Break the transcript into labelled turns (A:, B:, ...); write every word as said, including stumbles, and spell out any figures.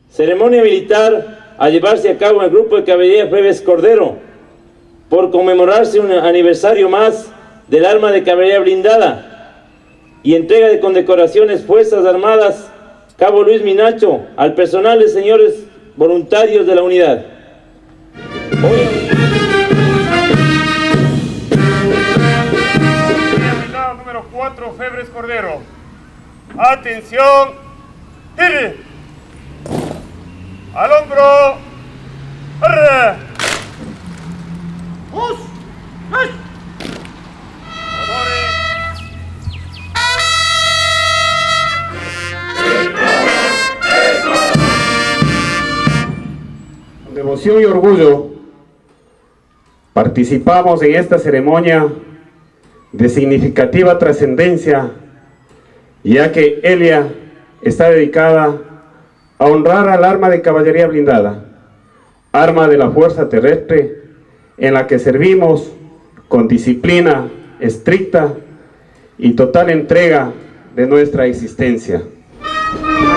A: Ceremonia militar a llevarse a cabo en el Grupo de Caballería Freves Cordero, por conmemorarse un aniversario más del arma de caballería blindada y entrega de condecoraciones Fuerzas Armadas Cabo Luis Minacho al personal de señores voluntarios de la unidad. Hoy...
B: Número cuatro, Freves Cordero. Atención. Gire. Al hombro. Arre. Us. Ay.
C: Con devoción y orgullo participamos en esta ceremonia de significativa trascendencia, ya que ella está dedicada a honrar al arma de caballería blindada, arma de la fuerza terrestre, en la que servimos con disciplina estricta y total entrega de nuestra existencia.